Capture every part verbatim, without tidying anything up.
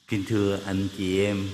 Kính thưa anh chị em,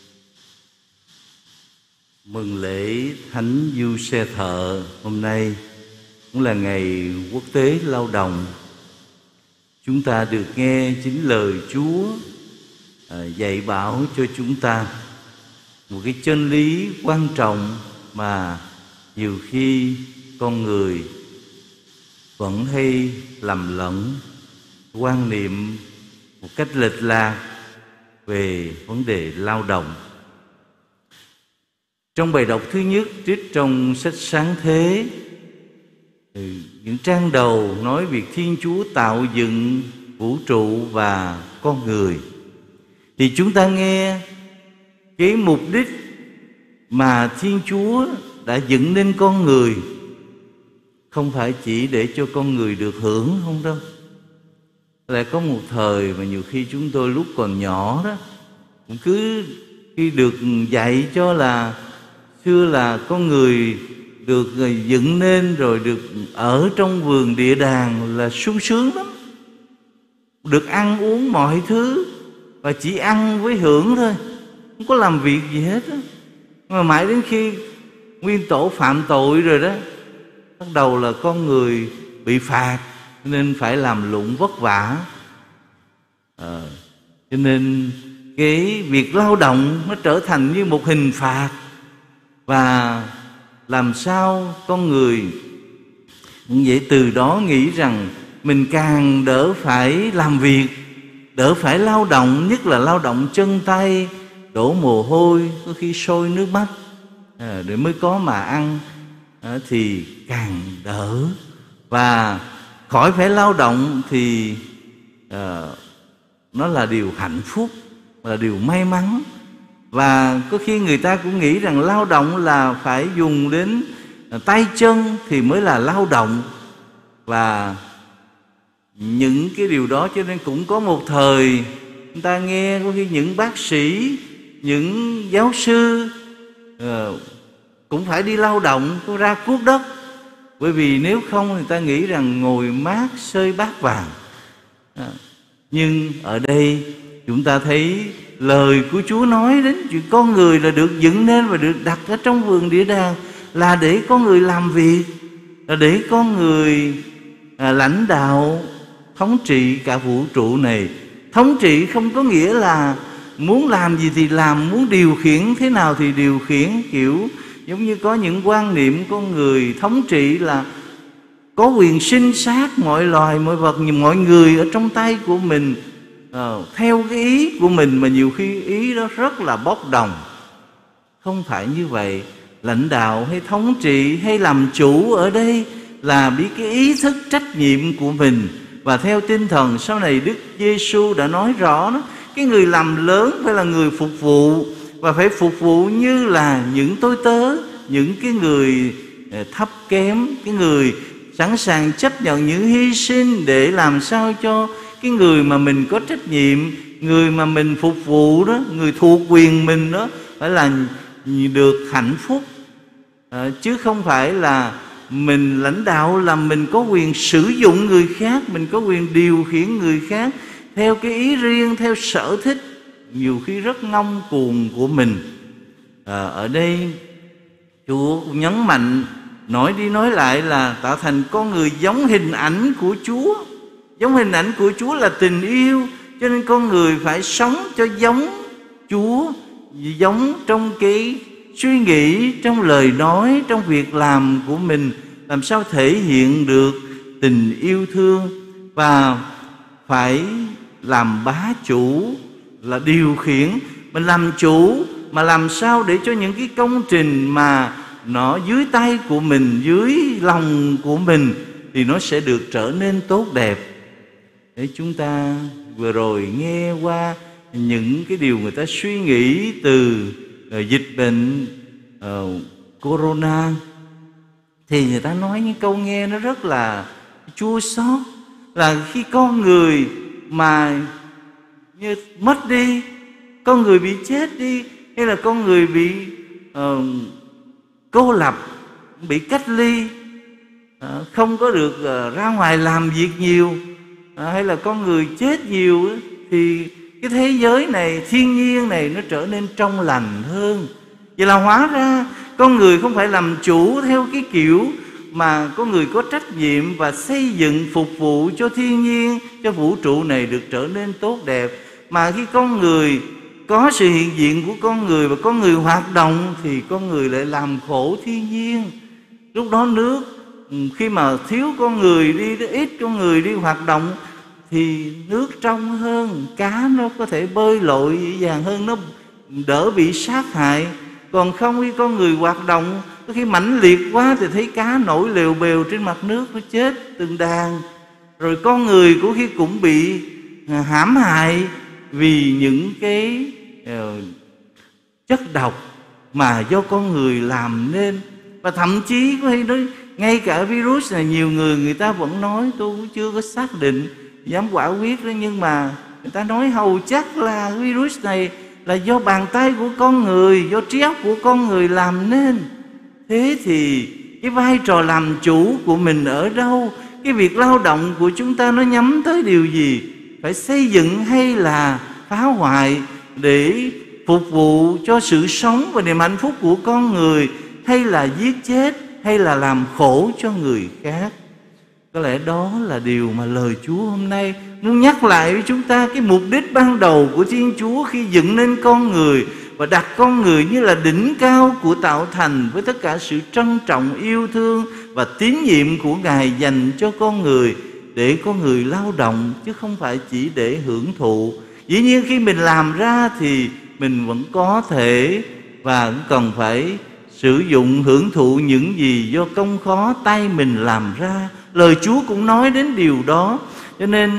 mừng lễ Thánh Du Xe Thợ hôm nay cũng là ngày quốc tế lao động. Chúng ta được nghe chính lời Chúa dạy bảo cho chúng ta một cái chân lý quan trọng mà nhiều khi con người vẫn hay lầm lẫn quan niệm một cách lệch lạc về vấn đề lao động. Trong bài đọc thứ nhất trích trong sách Sáng Thế, những trang đầu nói việc Thiên Chúa tạo dựng vũ trụ và con người, thì chúng ta nghe cái mục đích mà Thiên Chúa đã dựng nên con người không phải chỉ để cho con người được hưởng không đâu. Lại có một thời mà nhiều khi chúng tôi lúc còn nhỏ đó cũng cứ khi được dạy cho là xưa là con người được dựng nên rồi được ở trong vườn địa đàng là sung sướng lắm, được ăn uống mọi thứ và chỉ ăn với hưởng thôi, không có làm việc gì hết đó. Mà mãi đến khi nguyên tổ phạm tội rồi đó, bắt đầu là con người bị phạt nên phải làm lụng vất vả. à, Cho nên cái việc lao động nó trở thành như một hình phạt. Và làm sao con người vậy từ đó nghĩ rằng mình càng đỡ phải làm việc, đỡ phải lao động, nhất là lao động chân tay, đổ mồ hôi, có khi sôi nước mắt à, để mới có mà ăn à, thì càng đỡ. Và khỏi phải lao động thì à, nó là điều hạnh phúc, là điều may mắn. Và có khi người ta cũng nghĩ rằng lao động là phải dùng đến tay chân thì mới là lao động. Và những cái điều đó cho nên cũng có một thời người ta nghe có khi những bác sĩ, những giáo sư uh, cũng phải đi lao động, có ra cuốc đất. Bởi vì nếu không người ta nghĩ rằng ngồi mát xơi bát vàng. à, Nhưng ở đây chúng ta thấy lời của Chúa nói đến chuyện con người là được dựng nên và được đặt ở trong vườn địa đàng là để con người làm việc, là để con người à, lãnh đạo, thống trị cả vũ trụ này. Thống trị không có nghĩa là muốn làm gì thì làm, muốn điều khiển thế nào thì điều khiển. Kiểu giống như có những quan niệm con người thống trị là có quyền sinh sát mọi loài, mọi vật, mọi người ở trong tay của mình, à, theo cái ý của mình, mà nhiều khi ý đó rất là bốc đồng. Không phải như vậy. Lãnh đạo hay thống trị hay làm chủ ở đây là biết cái ý thức trách nhiệm của mình. Và theo tinh thần sau này Đức Giêsu đã nói rõ đó, cái người làm lớn phải là người phục vụ, và phải phục vụ như là những tôi tớ, những cái người thấp kém, cái người sẵn sàng chấp nhận những hy sinh để làm sao cho cái người mà mình có trách nhiệm, người mà mình phục vụ đó, người thuộc quyền mình đó, phải là được hạnh phúc. à, Chứ không phải là mình lãnh đạo là mình có quyền sử dụng người khác, mình có quyền điều khiển người khác theo cái ý riêng, theo sở thích, nhiều khi rất ngông cuồng của mình. à, Ở đây Chúa cũng nhấn mạnh, nói đi nói lại là tạo thành con người giống hình ảnh của Chúa. Giống hình ảnh của Chúa là tình yêu, cho nên con người phải sống cho giống Chúa, giống trong cái suy nghĩ, trong lời nói, trong việc làm của mình, làm sao thể hiện được tình yêu thương. Và phải làm bá chủ, là điều khiển. Mình làm chủ mà làm sao để cho những cái công trình mà nó dưới tay của mình, dưới lòng của mình, thì nó sẽ được trở nên tốt đẹp. Để chúng ta vừa rồi nghe qua những cái điều người ta suy nghĩ từ uh, dịch bệnh uh, Corona, thì người ta nói những câu nghe nó rất là chua xót. Là khi con người mà như mất đi, con người bị chết đi, hay là con người bị uh, cô lập, bị cách ly, uh, không có được uh, ra ngoài làm việc nhiều, à, hay là con người chết nhiều, thì cái thế giới này, thiên nhiên này nó trở nên trong lành hơn. Vậy là hóa ra con người không phải làm chủ theo cái kiểu mà con người có trách nhiệm và xây dựng phục vụ cho thiên nhiên, cho vũ trụ này được trở nên tốt đẹp. Mà khi con người có sự hiện diện của con người và con người hoạt động thì con người lại làm khổ thiên nhiên. Lúc đó nước khi mà thiếu con người đi, ít con người đi hoạt động thì nước trong hơn, cá nó có thể bơi lội dễ dàng hơn, nó đỡ bị sát hại. Còn không khi con người hoạt động, có khi mãnh liệt quá thì thấy cá nổi lèo bèo trên mặt nước, nó chết từng đàn. Rồi con người của khi cũng bị hãm hại vì những cái uh, chất độc mà do con người làm nên. Và thậm chí có khi nói ngay cả virus này, nhiều người người ta vẫn nói, tôi cũng chưa có xác định, dám quả quyết đó, nhưng mà người ta nói hầu chắc là virus này là do bàn tay của con người, do trí óc của con người làm nên. Thế thì cái vai trò làm chủ của mình ở đâu? Cái việc lao động của chúng ta nó nhắm tới điều gì? Phải xây dựng hay là phá hoại để phục vụ cho sự sống và niềm hạnh phúc của con người, hay là giết chết, hay là làm khổ cho người khác? Có lẽ đó là điều mà lời Chúa hôm nay muốn nhắc lại với chúng ta. Cái mục đích ban đầu của Thiên Chúa khi dựng nên con người và đặt con người như là đỉnh cao của tạo thành, với tất cả sự trân trọng, yêu thương và tín nhiệm của Ngài dành cho con người, để con người lao động chứ không phải chỉ để hưởng thụ. Dĩ nhiên khi mình làm ra thì mình vẫn có thể và cũng cần phải sử dụng hưởng thụ những gì do công khó tay mình làm ra. Lời Chúa cũng nói đến điều đó. Cho nên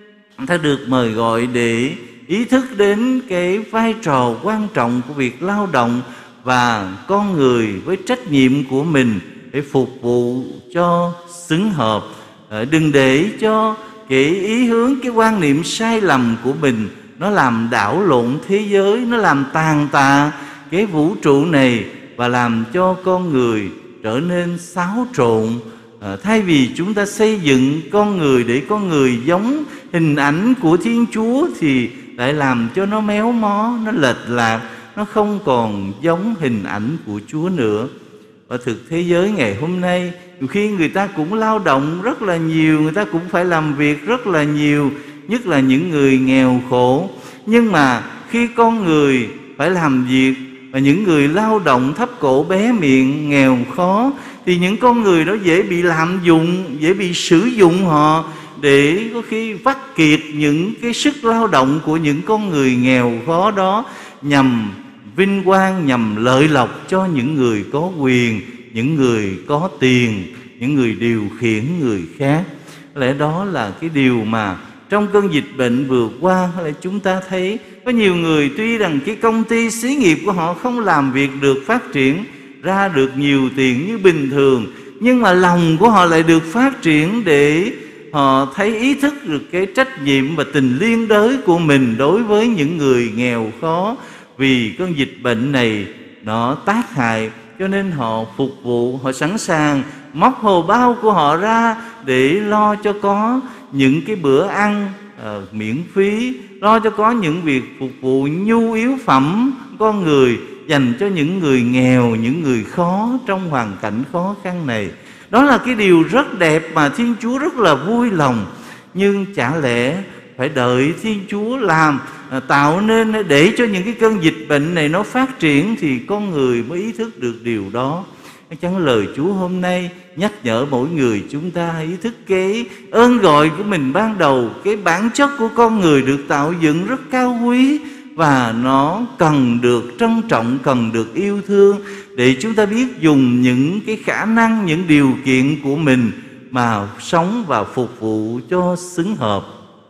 ta được mời gọi để ý thức đến cái vai trò quan trọng của việc lao động và con người với trách nhiệm của mình để phục vụ cho xứng hợp. Đừng để cho cái ý hướng, cái quan niệm sai lầm của mình nó làm đảo lộn thế giới, nó làm tàn tạ cái vũ trụ này và làm cho con người trở nên xáo trộn. À, thay vì chúng ta xây dựng con người để con người giống hình ảnh của Thiên Chúa thì lại làm cho nó méo mó, nó lệch lạc, nó không còn giống hình ảnh của Chúa nữa. Và thực thế giới ngày hôm nay, nhiều khi người ta cũng lao động rất là nhiều, người ta cũng phải làm việc rất là nhiều, nhất là những người nghèo khổ. Nhưng mà khi con người phải làm việc và những người lao động thấp cổ bé miệng, nghèo khó, thì những con người đó dễ bị lạm dụng, dễ bị sử dụng họ để có khi vắt kiệt những cái sức lao động của những con người nghèo khó đó, nhằm vinh quang, nhằm lợi lộc cho những người có quyền, những người có tiền, những người điều khiển người khác. Có lẽ đó là cái điều mà trong cơn dịch bệnh vừa qua là chúng ta thấy có nhiều người tuy rằng cái công ty xí nghiệp của họ không làm việc được, phát triển ra được nhiều tiền như bình thường, nhưng mà lòng của họ lại được phát triển để họ thấy ý thức được cái trách nhiệm và tình liên đới của mình đối với những người nghèo khó. Vì cơn dịch bệnh này nó tác hại, cho nên họ phục vụ, họ sẵn sàng móc hồ bao của họ ra để lo cho có những cái bữa ăn uh, miễn phí, lo cho có những việc phục vụ nhu yếu phẩm con người dành cho những người nghèo, những người khó trong hoàn cảnh khó khăn này. Đó là cái điều rất đẹp mà Thiên Chúa rất là vui lòng. Nhưng chả lẽ phải đợi Thiên Chúa làm, tạo nên để cho những cái cơn dịch bệnh này nó phát triển thì con người mới ý thức được điều đó. Chắc chắn lời Chúa hôm nay nhắc nhở mỗi người chúng ta ý thức cái ơn gọi của mình ban đầu. Cái bản chất của con người được tạo dựng rất cao quý và nó cần được trân trọng, cần được yêu thương, để chúng ta biết dùng những cái khả năng, những điều kiện của mình mà sống và phục vụ cho xứng hợp.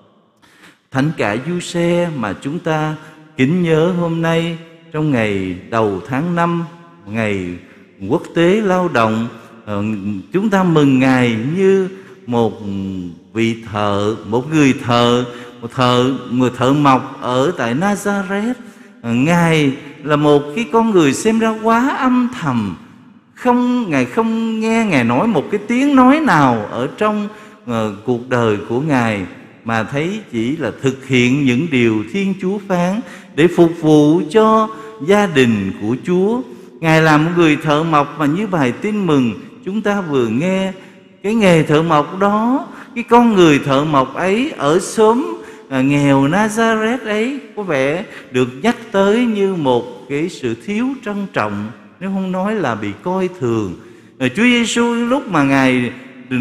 Thánh cả Giuse mà chúng ta kính nhớ hôm nay trong ngày đầu tháng năm, ngày quốc tế lao động, chúng ta mừng Ngài như một vị thợ, một người thợ, một thợ, người thợ mộc ở tại Nazareth. Ngài là một cái con người xem ra quá âm thầm, không, Ngài không nghe Ngài nói một cái tiếng nói nào ở trong uh, cuộc đời của Ngài. mà thấy chỉ là thực hiện những điều Thiên Chúa phán để phục vụ cho gia đình của Chúa. Ngài là một người thợ mộc, mà như bài tin mừng chúng ta vừa nghe, cái nghề thợ mộc đó, cái con người thợ mộc ấy ở xóm à, nghèo Nazareth ấy có vẻ được nhắc tới như một cái sự thiếu trân trọng, nếu không nói là bị coi thường. Rồi Chúa Giêsu lúc mà Ngài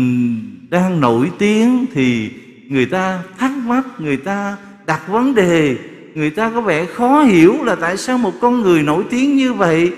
đang nổi tiếng thì người ta thắc mắc, người ta đặt vấn đề, người ta có vẻ khó hiểu là tại sao một con người nổi tiếng như vậy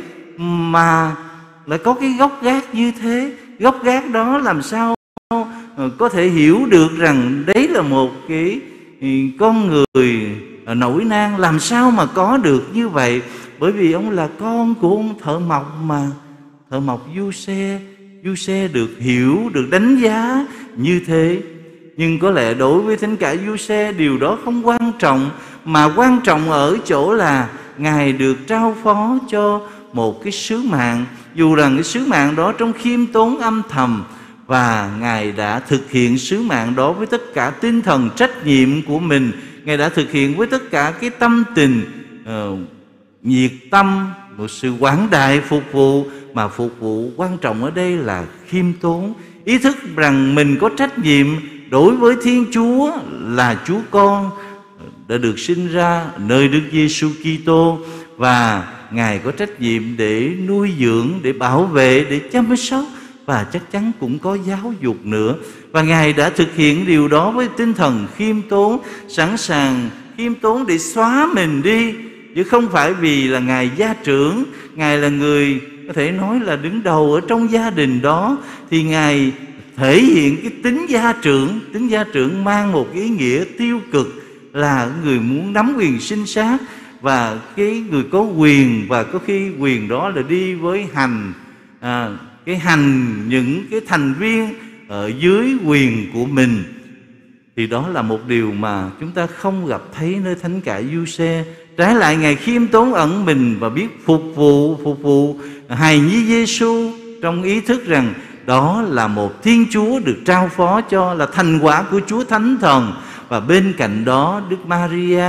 mà lại có cái gốc gác như thế. Gốc gác đó làm sao có thể hiểu được rằng đấy là một cái con người nổi nan, làm sao mà có được như vậy? Bởi vì ông là con của ông thợ mộc mà. Thợ mộc Giuse, Giuse được hiểu, được đánh giá như thế. Nhưng có lẽ đối với thánh cả Giuse điều đó không quan trọng, mà quan trọng ở chỗ là Ngài được trao phó cho một cái sứ mạng, dù rằng cái sứ mạng đó trong khiêm tốn âm thầm, và Ngài đã thực hiện sứ mạng đó với tất cả tinh thần trách nhiệm của mình. Ngài đã thực hiện với tất cả cái tâm tình uh, nhiệt tâm, một sự quảng đại phục vụ, mà phục vụ quan trọng ở đây là khiêm tốn, ý thức rằng mình có trách nhiệm đối với Thiên Chúa là Chúa con đã được sinh ra nơi Đức Giêsu Kitô, và Ngài có trách nhiệm để nuôi dưỡng, để bảo vệ, để chăm sóc, và chắc chắn cũng có giáo dục nữa. Và Ngài đã thực hiện điều đó với tinh thần khiêm tốn, sẵn sàng khiêm tốn để xóa mình đi, chứ không phải vì là Ngài gia trưởng, Ngài là người có thể nói là đứng đầu ở trong gia đình đó, thì Ngài thể hiện cái tính gia trưởng. Tính gia trưởng mang một ý nghĩa tiêu cực là người muốn nắm quyền sinh sát, và cái người có quyền, và có khi quyền đó là đi với hành à, cái hành những cái thành viên ở dưới quyền của mình. Thì đó là một điều mà chúng ta không gặp thấy nơi thánh cả Giuse. Trái lại, Ngài khiêm tốn ẩn mình và biết phục vụ, phục vụ hài nhi Giêsu trong ý thức rằng đó là một Thiên Chúa được trao phó cho, là thành quả của Chúa Thánh Thần. Và bên cạnh đó, Đức Maria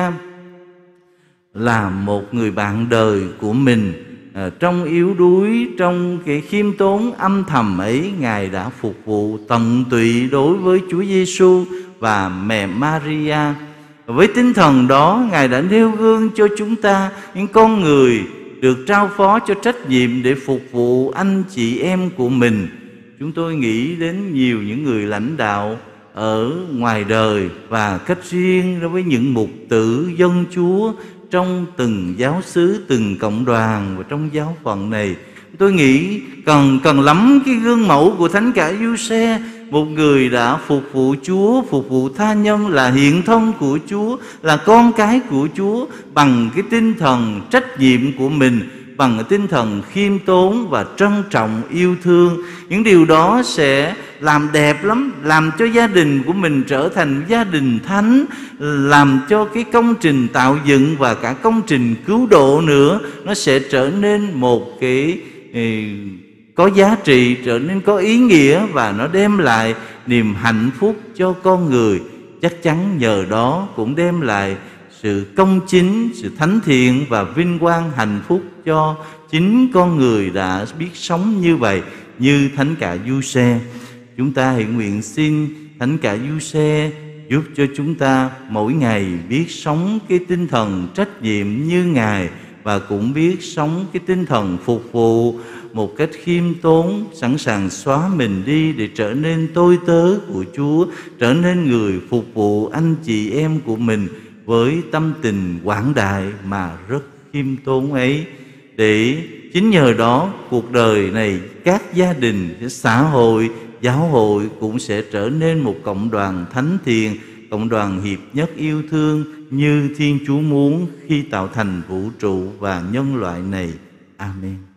là một người bạn đời của mình. À, trong yếu đuối, trong cái khiêm tốn âm thầm ấy, Ngài đã phục vụ tận tụy đối với Chúa Giêsu và mẹ Maria. Với tinh thần đó, Ngài đã nêu gương cho chúng ta, những con người được trao phó cho trách nhiệm để phục vụ anh chị em của mình. Chúng tôi nghĩ đến nhiều những người lãnh đạo ở ngoài đời, và cách riêng đối với những mục tử dân Chúa trong từng giáo xứ, từng cộng đoàn và trong giáo phận này. Tôi nghĩ cần cần lắm cái gương mẫu của thánh cả Giuse, một người đã phục vụ Chúa, phục vụ tha nhân, là hiện thân của Chúa, là con cái của Chúa, bằng cái tinh thần trách nhiệm của mình, bằng cái tinh thần khiêm tốn và trân trọng yêu thương. Những điều đó sẽ làm đẹp lắm, làm cho gia đình của mình trở thành gia đình thánh, làm cho cái công trình tạo dựng và cả công trình cứu độ nữa, nó sẽ trở nên một cái có giá trị, trở nên có ý nghĩa, và nó đem lại niềm hạnh phúc cho con người. Chắc chắn nhờ đó cũng đem lại sự công chính, sự thánh thiện và vinh quang hạnh phúc cho chính con người đã biết sống như vậy, như thánh cả Giuse. Chúng ta hãy nguyện xin thánh cả Giuse giúp cho chúng ta mỗi ngày biết sống cái tinh thần trách nhiệm như Ngài, và cũng biết sống cái tinh thần phục vụ một cách khiêm tốn, sẵn sàng xóa mình đi để trở nên tôi tớ của Chúa, trở nên người phục vụ anh chị em của mình với tâm tình quảng đại mà rất khiêm tốn ấy. Để chính nhờ đó cuộc đời này, các gia đình, xã hội, giáo hội cũng sẽ trở nên một cộng đoàn thánh thiện, cộng đoàn hiệp nhất yêu thương như Thiên Chúa muốn khi tạo thành vũ trụ và nhân loại này. Amen.